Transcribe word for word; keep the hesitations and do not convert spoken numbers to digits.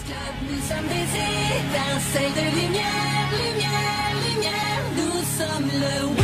Nous sommes des étincelles de lumière, lumière, lumière. Nous sommes le